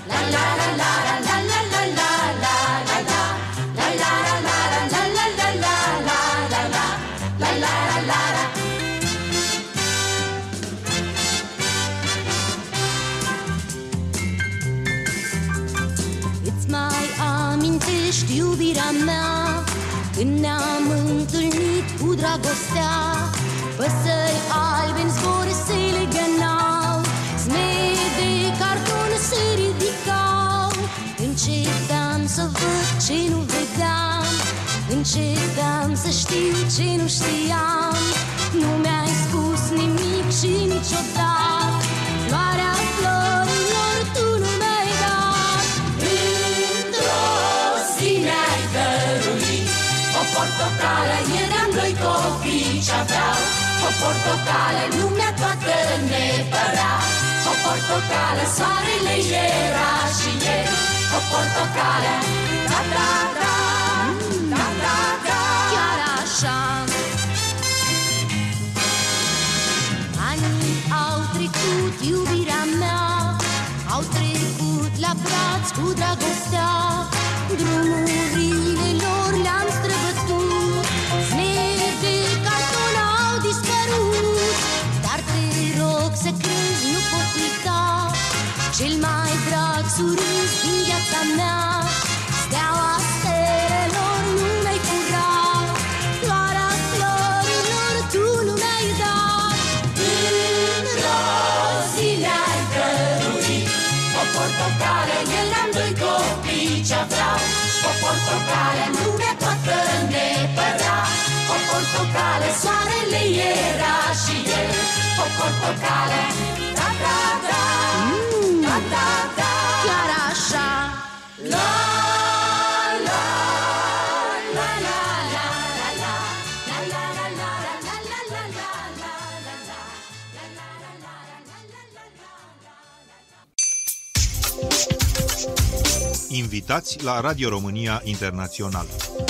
Speaker 6: Îți mai amintești, iubirea mea, când ne-am întâlnit cu dragostea? Păsări albe în zbor se legănau, zmei de carton se ridicau. Începeam să văd ce nu vedeam, începeam să știu ce nu știam. Nu mi-ai spus nimic și niciodată floarea florilor tu nu mi-ai dat. Într-o zi mi-ai dăruit o portocală, eram doi copii ce aveau o portocală, lumea toată ne părea o portocală, soarele era și ei o portocală, da, da, da, da, da, da, chiar așa. Anii au trecut, iubirea mea, au trecut la braț cu dragostea. Drumurile lor le-am străbătut, zmei de carton au dispărut. Dar te rog să crezi, nu pot uita cel mai drag surâs din viața mea. Steaua stelelor nu mi-ai furat, floarea florilor tu nu mi-ai dat. ce vreau. O portocală în lume toată nepărea. O portocală, soarele era și el. O portocală, da, da, da, da, da, da, chiar așa. La, la, la, la, la, la, la, la, la, la, la, la, la, la, la, la,
Speaker 2: Invitați la Radio România Internațional.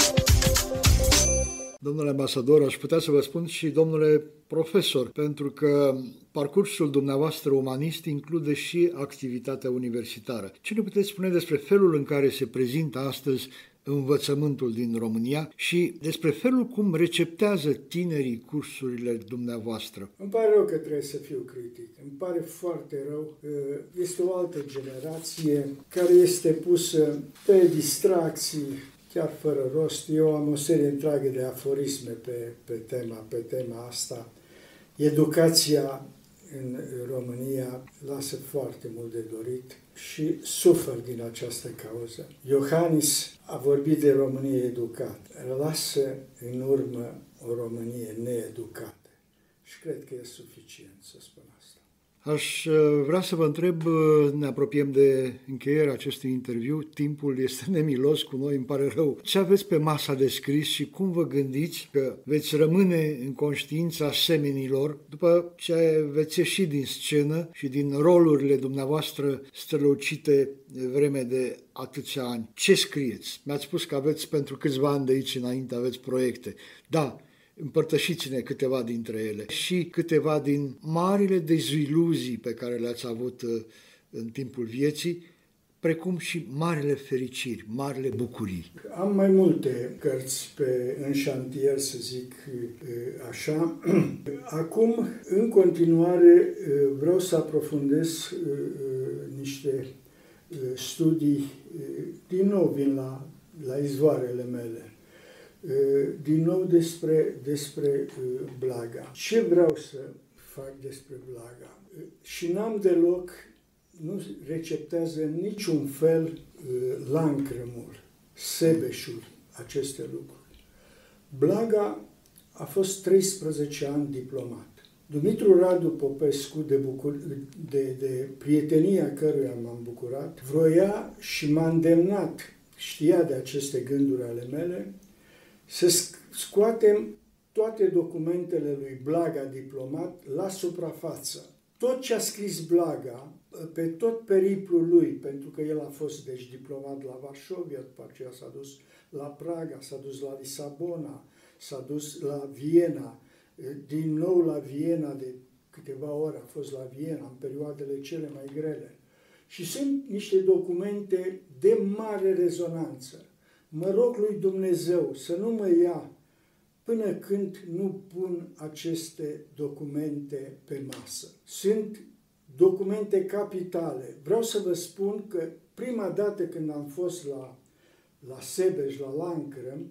Speaker 3: Domnule ambasador, aș putea să vă spun și domnule profesor, pentru că parcursul dumneavoastră umanist include și activitatea universitară. Ce ne puteți spune despre felul în care se prezintă astăzi învățământul din România și despre felul cum receptează tinerii cursurile dumneavoastră?
Speaker 4: Îmi pare rău că trebuie să fiu critic. Îmi pare foarte rău. Este o altă generație care este pusă pe distracții, chiar fără rost. Eu am o serie întreagă de aforisme pe, pe, tema, pe tema asta. Educația în România lasă foarte mult de dorit și sufer din această cauză. Iohannis a vorbit de Românie educată. Lasă în urmă o Românie needucată. Și cred că e suficient să spun asta.
Speaker 3: Aș vrea să vă întreb, ne apropiem de încheierea acestui interviu, timpul este nemilos cu noi, îmi pare rău. Ce aveți pe masa de scris și cum vă gândiți că veți rămâne în conștiința semenilor după ce veți ieși din scenă și din rolurile dumneavoastră strălucite de vreme de atâția ani? Ce scrieți? Mi-ați spus că aveți pentru câțiva ani de aici înainte, aveți proiecte. Da, împărtășiți-ne câteva dintre ele și câteva din marile deziluzii pe care le-ați avut în timpul vieții, precum și marile fericiri, marile bucurii.
Speaker 4: Am mai multe cărți pe, în șantier, să zic așa. Acum, în continuare, vreau să aprofundez niște studii. Din nou vin la, la izvoarele mele. Din nou despre, despre Blaga. Ce vreau să fac despre Blaga? Și n-am deloc, nu receptează în niciun fel Lancrămul, Sebeșul, aceste lucruri. Blaga a fost treisprezece ani diplomat. Dumitru Radu Popescu, de, bucur, de, de prietenia căruia m-am bucurat, vroia și m-a îndemnat, știa de aceste gânduri ale mele, să scoatem toate documentele lui Blaga diplomat la suprafață. Tot ce a scris Blaga, pe tot periplul lui, pentru că el a fost deci diplomat la Varșovia, după aceea s-a dus la Praga, s-a dus la Lisabona, s-a dus la Viena, din nou la Viena, de câteva ore a fost la Viena, în perioadele cele mai grele. Și sunt niște documente de mare rezonanță. Mă rog lui Dumnezeu să nu mă ia până când nu pun aceste documente pe masă. Sunt documente capitale. Vreau să vă spun că prima dată când am fost la, la Sebeș, la Lancrăm,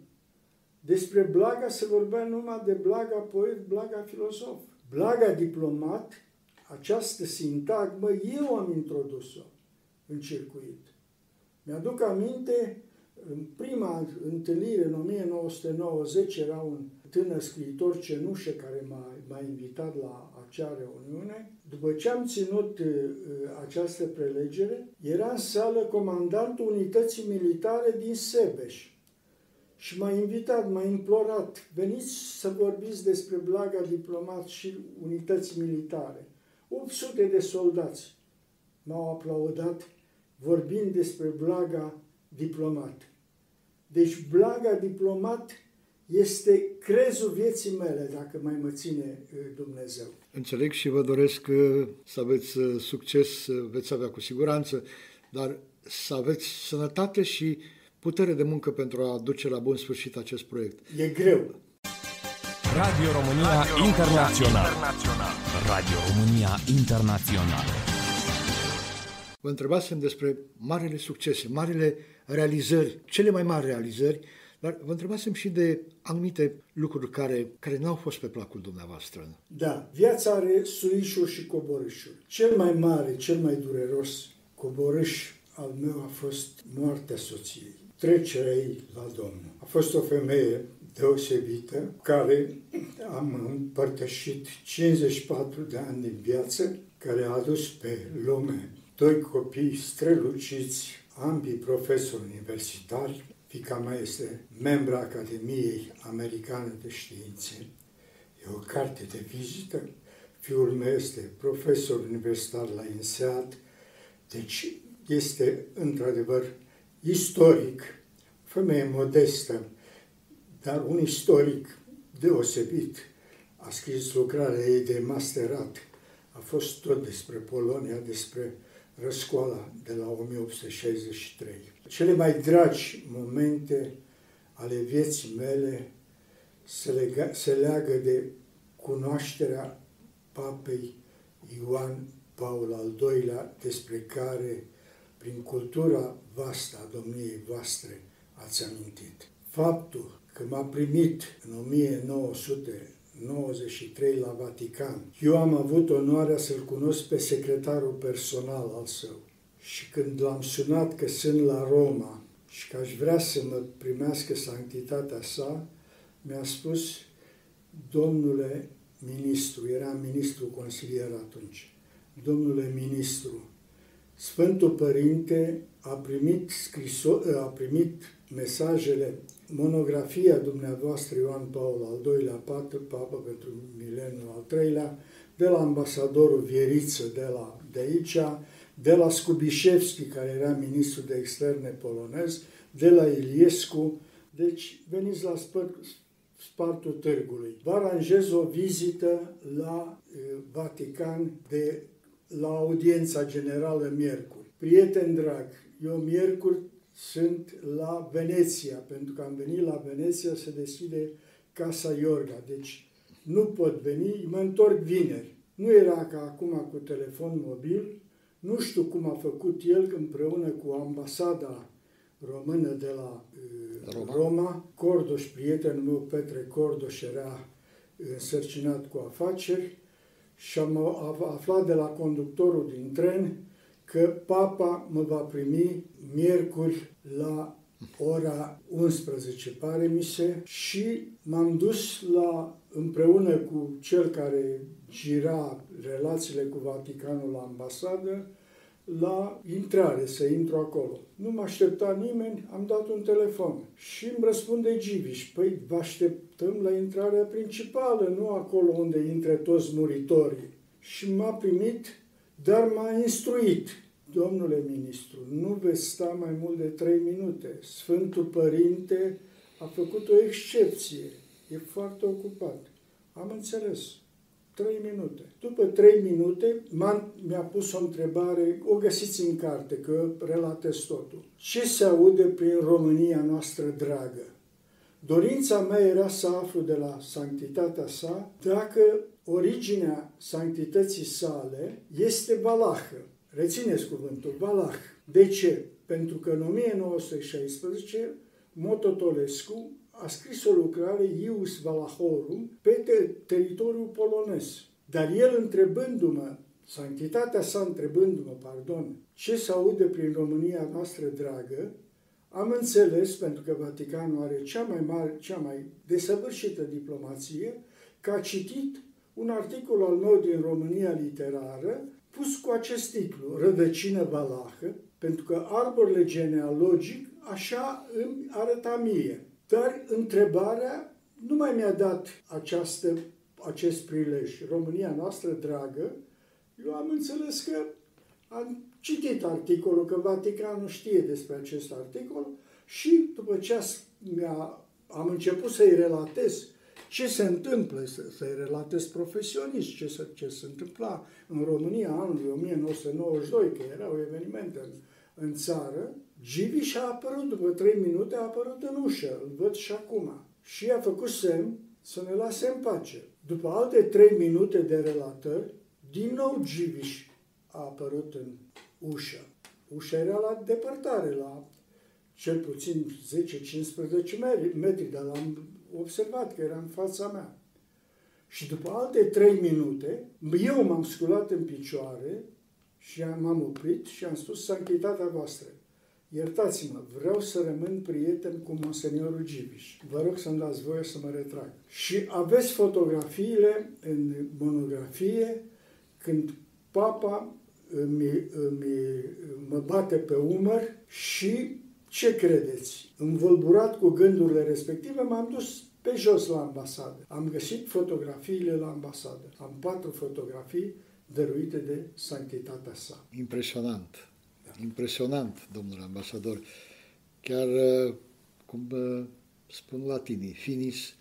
Speaker 4: despre Blaga se vorbea numai de Blaga poet, Blaga filozof. Blaga diplomat, această sintagmă, eu am introdus-o în circuit. Mi-aduc aminte, în prima întâlnire, în o mie nouă sute nouăzeci, era un tânăr scriitor cenușă care m-a, m-a invitat la acea reuniune. După ce am ținut uh, această prelegere, era în sală comandantul unității militare din Sebeș. Și m-a invitat, m-a implorat, veniți să vorbiți despre Blaga diplomat și unități militare. opt sute de soldați m-au aplaudat vorbind despre Blaga diplomat. Deci Blaga diplomat este crezul vieții mele, dacă mai mă ține Dumnezeu.
Speaker 3: Înțeleg și vă doresc să aveți succes, veți avea cu siguranță, dar să aveți sănătate și putere de muncă pentru a duce la bun sfârșit acest proiect.
Speaker 4: E greu.
Speaker 1: Radio România Radio Internațional. Internațional. Radio România Internațional.
Speaker 3: Vă întrebasem despre marile succese, marile realizări, cele mai mari realizări, dar vă întrebasem și de anumite lucruri care, care n-au fost pe placul dumneavoastră.
Speaker 4: Da, viața are suișuri și coborâșuri. Cel mai mare, cel mai dureros coborâș al meu a fost moartea soției, trecerea ei la Domnul. A fost o femeie deosebită, care am împărtășit cincizeci și patru de ani din viață, care a adus pe lume doi copii străluciți, ambii profesori universitari. Fiica mea este membra Academiei Americane de Științe. E o carte de vizită. Fiul meu este profesor universitar la INSEAD. Deci este într-adevăr istoric, femeie modestă, dar un istoric deosebit. A scris lucrarea ei de masterat. A fost tot despre Polonia, despre răscoala de la o mie opt sute șaizeci și trei. Cele mai dragi momente ale vieții mele se, lega, se leagă de cunoașterea Papei Ioan Paul al doilea, despre care, prin cultura vastă a domniei voastre, ați amintit. Faptul că m-a primit în o mie nouă sute nouăzeci și trei la Vatican, eu am avut onoarea să-l cunosc pe secretarul personal al său. Și când l-am sunat că sunt la Roma și că aș vrea să mă primească sanctitatea sa, mi-a spus: domnule ministru, era ministru consilier atunci, domnule ministru, Sfântul Părinte a primit, scriso- a primit mesajele, monografia dumneavoastră Ioan Paul al doilea, patru, papă pentru mileniul al treilea, de la ambasadorul Vieriță de, la, de aici, de la Skubiszewski, care era ministru de externe polonez, de la Iliescu. Deci veniți la spăr, spartul târgului. Vă aranjez o vizită la e, Vatican de, la audiența generală miercuri. Prieten drag, eu miercuri sunt la Veneția, pentru că am venit la Veneția să deschide Casa Iorga. Deci nu pot veni, mă întorc vineri. Nu era ca acum cu telefon mobil, nu știu cum a făcut el împreună cu ambasada română de la uh, Roma. Roma. Cordoș, prietenul meu, Petre Cordoș, era însărcinat cu afaceri și am aflat de la conductorul din tren că papa mă va primi miercuri la ora unsprezece, pare mi se, și m-am dus la, împreună cu cel care gira relațiile cu Vaticanul la ambasadă, la intrare, să intru acolo. Nu mă aștepta nimeni, am dat un telefon și îmi răspunde Giviș: păi vă așteptăm la intrarea principală, nu acolo unde intră toți muritorii. Și m-a primit, dar m-a instruit: domnule ministru, nu veți sta mai mult de trei minute. Sfântul Părinte a făcut o excepție, e foarte ocupat. Am înțeles. Trei minute. După trei minute mi-a pus o întrebare, o găsiți în carte, că relatez totul. Ce se aude prin România noastră dragă? Dorința mea era să aflu de la sanctitatea sa dacă originea sanctității sale este valahă. Rețineți cuvântul, valah. De ce? Pentru că în o mie nouă sute șaisprezece Mototolescu a scris o lucrare, Ius Valahorum, pe te- teritoriul polonez. Dar el întrebându-mă, sanctitatea sa întrebându-mă, pardon, ce se aude prin România noastră dragă, am înțeles, pentru că Vaticanul are cea mai mare, cea mai desăvârșită diplomație, că a citit un articol al meu din România Literară, pus cu acest titlu, Rădăcină valahă, pentru că arborele genealogic așa îmi arăta mie. Dar întrebarea nu mai mi-a dat această, acest prilej. România noastră dragă, eu am înțeles că am citit articolul, că Vaticanul știe despre acest articol și după ce am început să-i relatez ce se întâmplă, să, să-i relatez profesionist, ce se, ce se întâmpla în România anului o mie nouă sute nouăzeci și doi, că erau evenimente în, în țară, Giviș a apărut după trei minute, a apărut în ușă, îl văd și acum. Și a făcut semn să ne lase în pace. După alte trei minute de relatări, din nou Giviș a apărut în ușă. Ușa era la depărtare, la cel puțin zece cincisprezece metri, dar l-am observat că era în fața mea. Și după alte trei minute, eu m-am sculat în picioare Și m-am oprit și am spus: Sanctitatea voastră, iertați-mă, vreau să rămân prieten cu Monseniorul Giviș. Vă rog să-mi dați voie să mă retrag. Și aveți fotografiile în monografie când papa îmi, îmi, mă bate pe umăr și ce credeți? Învolburat cu gândurile respective, m-am dus pe jos la ambasadă. Am găsit fotografiile la ambasadă. Am patru fotografii dăruite de sanctitatea sa.
Speaker 3: Impresionant. Da. Impresionant, domnule ambasador. Chiar, cum spun latinii, finis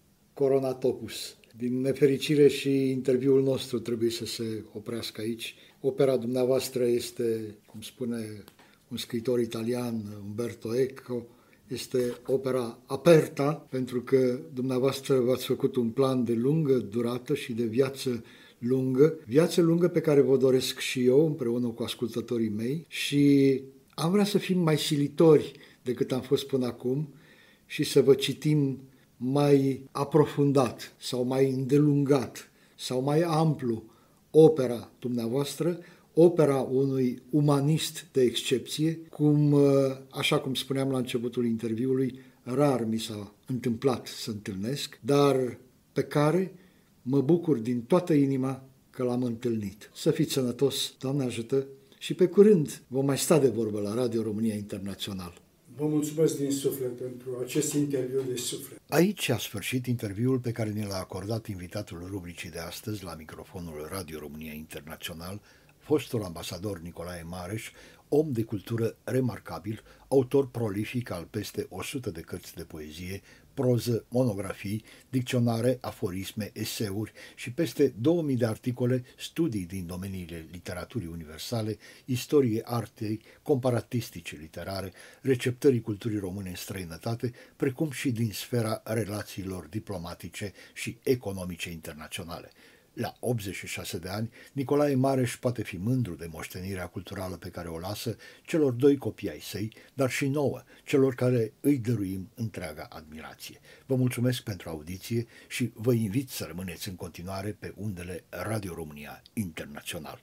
Speaker 3: coronatopus. Din nefericire și interviul nostru trebuie să se oprească aici. Opera dumneavoastră este, cum spune un scriitor italian, Umberto Eco, este opera aperta, pentru că dumneavoastră v-ați făcut un plan de lungă durată și de viață lungă, viață lungă pe care vă doresc și eu împreună cu ascultătorii mei și am vrea să fim mai silitori decât am fost până acum și să vă citim mai aprofundat sau mai îndelungat sau mai amplu opera dumneavoastră, opera unui umanist de excepție, cum, așa cum spuneam la începutul interviului, rar mi s-a întâmplat să întâlnesc, dar pe care mă bucur din toată inima că l-am întâlnit. Să fiți sănătos, Doamne ajută, și pe curând vom mai sta de vorbă la Radio România Internațional.
Speaker 4: Vă mulțumesc din suflet pentru acest interviu de suflet.
Speaker 3: Aici a sfârșit interviul pe care ne l-a acordat invitatul rubricii de astăzi la microfonul Radio România Internațional, fostul ambasador Nicolae Mareș, om de cultură remarcabil, autor prolific al peste o sută de cărți de poezie, proză, monografii, dicționare, aforisme, eseuri și peste două mii de articole, studii din domeniile literaturii universale, istorie artei, comparatistice literare, receptării culturii române în străinătate, precum și din sfera relațiilor diplomatice și economice internaționale. La optzeci și șase de ani, Nicolae Mareș poate fi mândru de moștenirea culturală pe care o lasă celor doi copii ai săi, dar și nouă, celor care îi dăruim întreaga admirație. Vă mulțumesc pentru audiție și vă invit să rămâneți în continuare pe undele Radio România Internațional.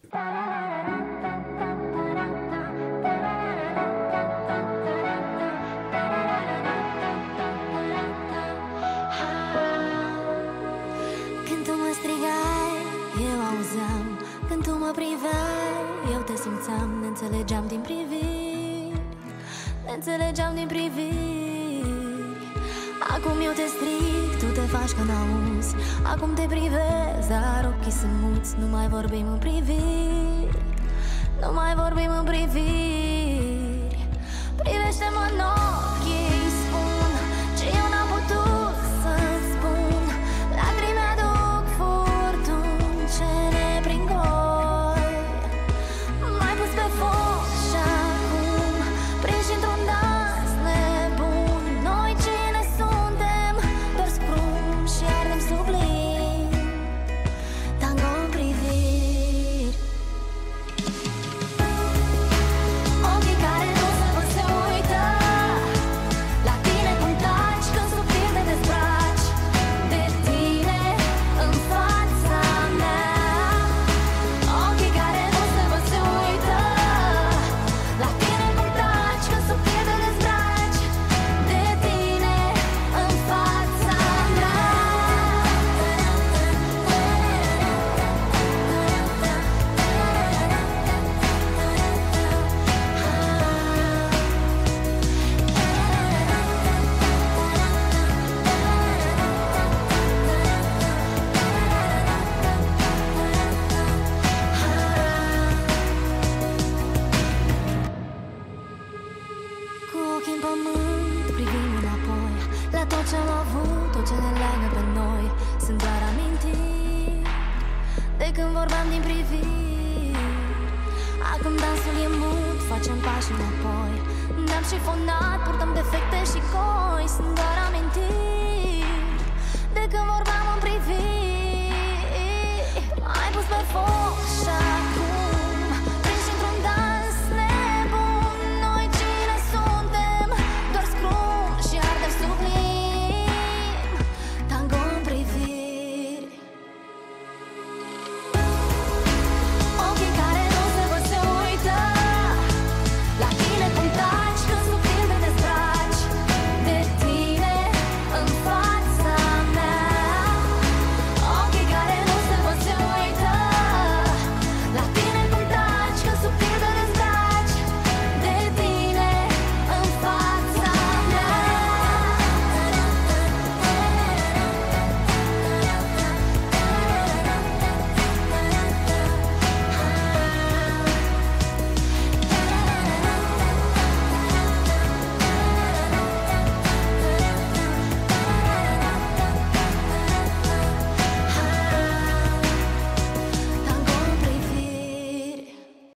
Speaker 6: Când tu mă priveai, eu te simțeam, ne înțelegeam din priviri, ne înțelegeam din priviri. Acum eu te strig, tu te faci că n-auzi, acum te privezi, dar ochii sunt muți, nu mai vorbim în priviri, nu mai vorbim în priviri. Privește-mă în ochi, îi spun ce eu n-am putut să-ți spun. Lacrimi aduc furtuni ce ne prind goi, mai pus pe foc și acum prinși într-un dans nebun. Noi cine suntem? Doar scrum și ardem sublim, tango în priviri. Ochii care nu se pot se uită la tine cum taci când subtil te dezbraci de tine în fața mea. Ochii care nu se pot se uită la tine cum taci când subtil te dezbraci de tine în fața mea. Cu ochii în pământ privim înapoi la tot ce am avut, tot ce ne leagă pe noi. Sunt doar amintiri de când vorbeam din priviri. Acum dansul e mut, facem pași înapoi. Ne-am șifonat, purtăm defecte și coi. Sunt